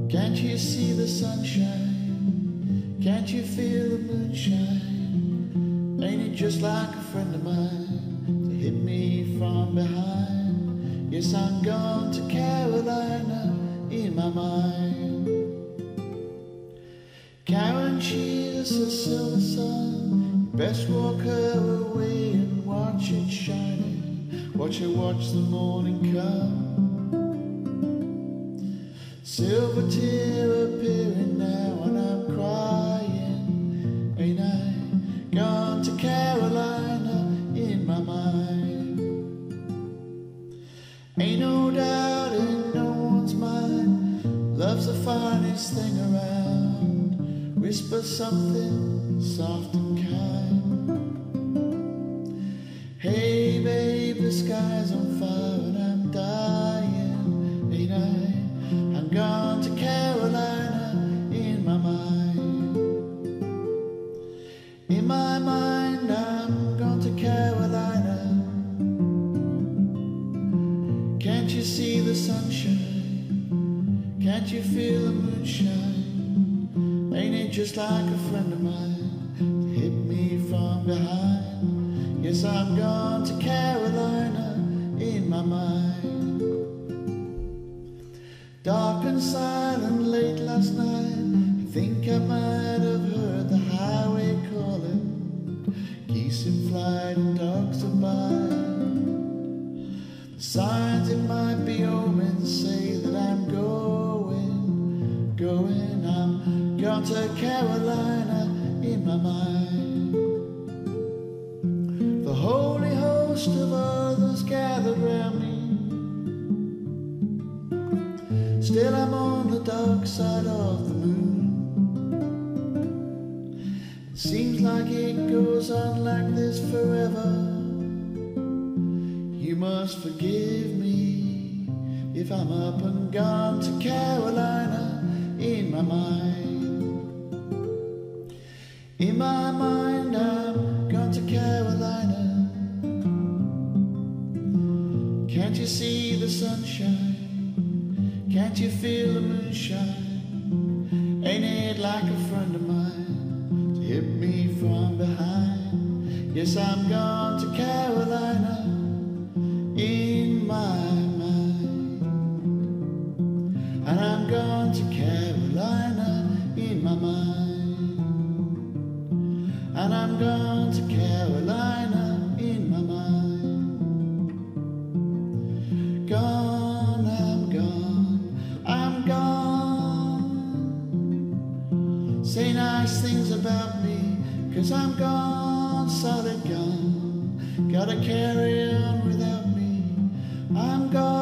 Can't you see the sunshine? Can't you feel the moonshine? Ain't it just like a friend of mine to hit me from behind? Yes, I'm gone to Carolina in my mind. Karen, she's a silver sun. Best walk her away and watch it shining. Watch her watch the morning come. Silver tear appearing now and I'm crying. Ain't I gone to Carolina in my mind? Ain't no doubt in no one's mind. Love's the finest thing around. Whisper something soft and kind. Hey babe, the sky's on fire and I'm dying. Ain't I? I'm gone to Carolina in my mind. In my mind I'm gone to Carolina. Can't you see the sunshine? Can't you feel the moonshine? Ain't it just like a friend of mine to hit me from behind? Yes, I'm gone to Carolina in my mind. Dark and silent late last night, I think I might have heard the highway calling. Geese in flight and dogs to buy. The signs it might be omens say that I'm going, I'm gone to Carolina in my mind. The holy host of others gathered round me. Still I'm on the dark side of the moon. It seems like it goes on like this forever. You must forgive me if I'm up and gone to Carolina in my mind. In my mind I'm gone to Carolina. Can't you see the sunshine? Can't you feel the moonshine? Ain't it like a friend of mine to hit me from behind? Yes, I'm gone to Carolina in my mind. And I'm gone to Carolina in my mind. And I'm gone to Carolina in my mind. Gone, I'm gone, I'm gone. Say nice things about me, 'cause I'm gone, solid gone. Gotta carry on without me. I'm gone.